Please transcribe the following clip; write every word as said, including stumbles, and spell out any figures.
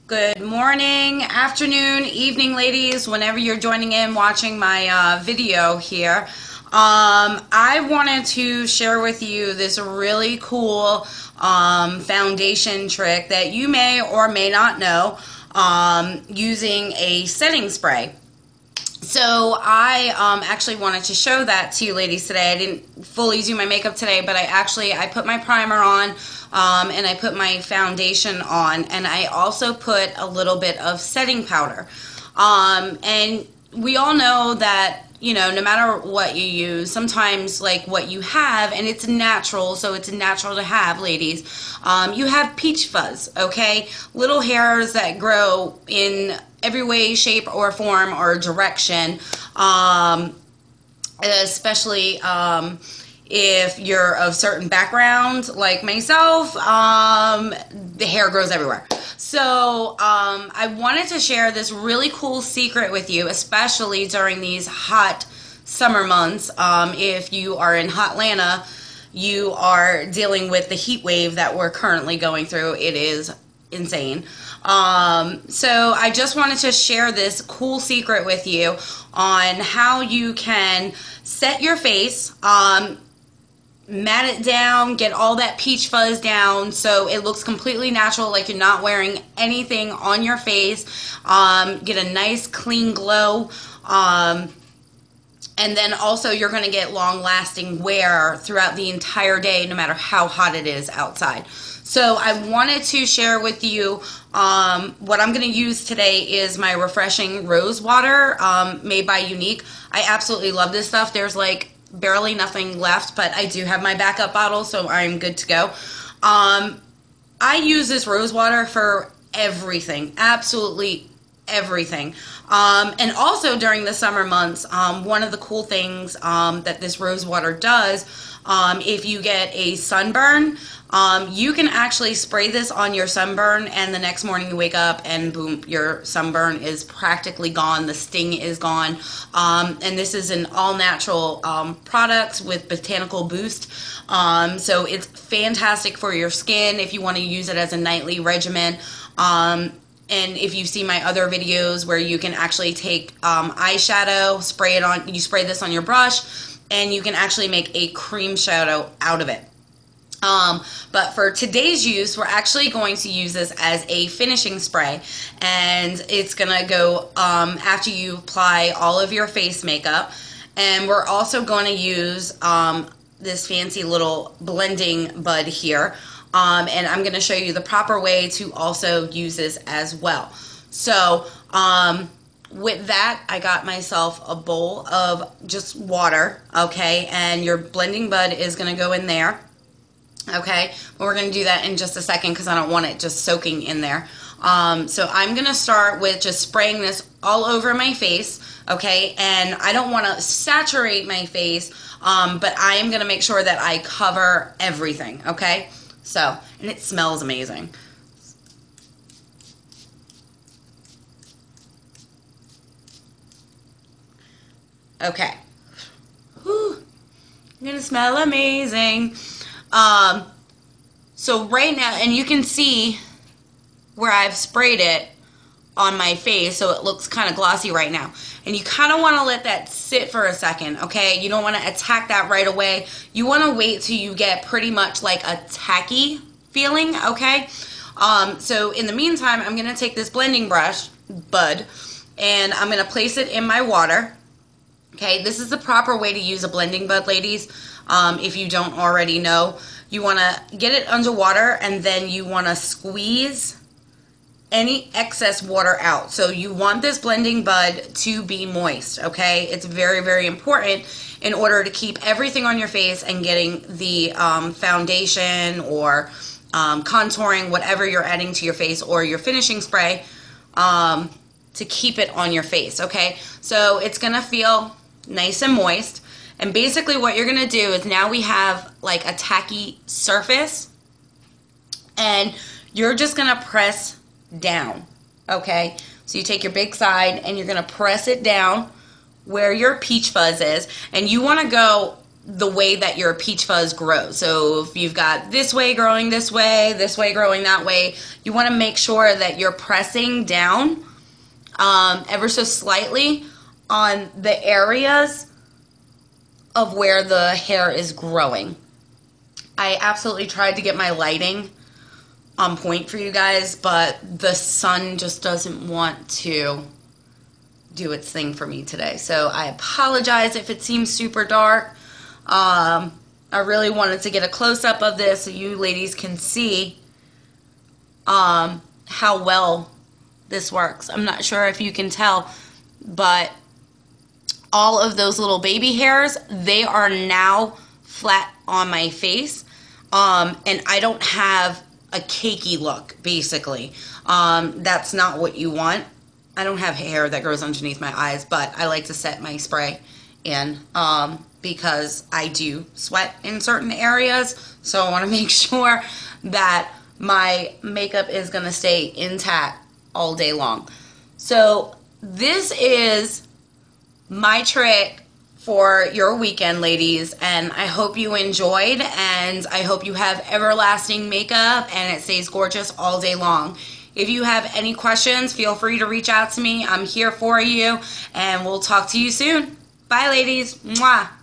Good morning, afternoon, evening, ladies, whenever you're joining in watching my uh, video here. Um, I wanted to share with you this really cool um, foundation trick that you may or may not know um, using a setting spray. So I um, actually wanted to show that to you ladies today. I didn't fully do my makeup today, but I actually, I put my primer on um, and I put my foundation on, and I also put a little bit of setting powder. Um, and we all know that, you know, no matter what you use, sometimes like what you have, and it's natural, so it's natural to have, ladies, um, you have peach fuzz, okay? Little hairs that grow in every way, shape, or form or direction, um, especially um, if you're of certain background like myself, um, the hair grows everywhere. So um, I wanted to share this really cool secret with you, especially during these hot summer months. Um, if you are in Hotlanta, you are dealing with the heat wave that we're currently going through. It is insane. Um, so I just wanted to share this cool secret with you on how you can set your face, um, mat it down, get all that peach fuzz down so it looks completely natural, like you're not wearing anything on your face, um, get a nice clean glow, um, and then also you're going to get long-lasting wear throughout the entire day, no matter how hot it is outside. So I wanted to share with you um, what I'm going to use today is my Refreshing Rose Water um, made by Younique. I absolutely love this stuff. There's like barely nothing left, but I do have my backup bottle, so I'm good to go. Um, I use this rose water for everything, absolutely everything. Um, and also during the summer months, um, one of the cool things um, that this rose water does, um, if you get a sunburn, um, you can actually spray this on your sunburn, and the next morning you wake up and boom, your sunburn is practically gone. The sting is gone. Um, and this is an all-natural um, product with botanical boost. Um, so it's fantastic for your skin if you want to use it as a nightly regimen. Um, And if you see my other videos where you can actually take um, eyeshadow, spray it on, you spray this on your brush, and you can actually make a cream shadow out of it. Um, but for today's use, we're actually going to use this as a finishing spray, and it's going to go um, after you apply all of your face makeup. And we're also going to use um, this fancy little blending bud here. Um, and I'm going to show you the proper way to also use this as well. So um, with that, I got myself a bowl of just water, okay, and your blending bud is going to go in there, okay. We're going to do that in just a second because I don't want it just soaking in there. Um, so I'm going to start with just spraying this all over my face, okay, and I don't want to saturate my face, um, but I am going to make sure that I cover everything, okay. So, and it smells amazing. Okay. Whew. Gonna smell amazing. Um, so right now, and you can see where I've sprayed it on my face, so it looks kind of glossy right now. And you kind of want to let that sit for a second, okay? You don't want to attack that right away. You want to wait till you get pretty much like a tacky feeling, okay? Um, so in the meantime, I'm going to take this blending brush, bud, and I'm going to place it in my water, okay? This is the proper way to use a blending bud, ladies, um, if you don't already know. You want to get it underwater, and then you want to squeeze any excess water out. So you want this blending bud to be moist, okay? It's very, very important in order to keep everything on your face and getting the um, foundation or um, contouring, whatever you're adding to your face, or your finishing spray, um, to keep it on your face, okay? So it's gonna feel nice and moist. And basically what you're gonna do is now we have like a tacky surface, and you're just gonna press down, okay? So you take your big side and you're gonna press it down where your peach fuzz is, and you want to go the way that your peach fuzz grows. So if you've got this way growing this way, this way growing that way, you want to make sure that you're pressing down um, ever so slightly on the areas of where the hair is growing. I absolutely tried to get my lighting on point for you guys, but the sun just doesn't want to do its thing for me today. So I apologize if it seems super dark. Um, I really wanted to get a close-up of this so you ladies can see um, how well this works. I'm not sure if you can tell, but all of those little baby hairs, they are now flat on my face, um, and I don't have a cakey look, basically. Um, that's not what you want. I don't have hair that grows underneath my eyes, but I like to set my spray in um, because I do sweat in certain areas, so I want to make sure that my makeup is going to stay intact all day long. So this is my trick for your weekend, ladies, and I hope you enjoyed, and I hope you have everlasting makeup and it stays gorgeous all day long. If you have any questions, feel free to reach out to me. I'm here for you, and we'll talk to you soon. Bye, ladies. Mwah.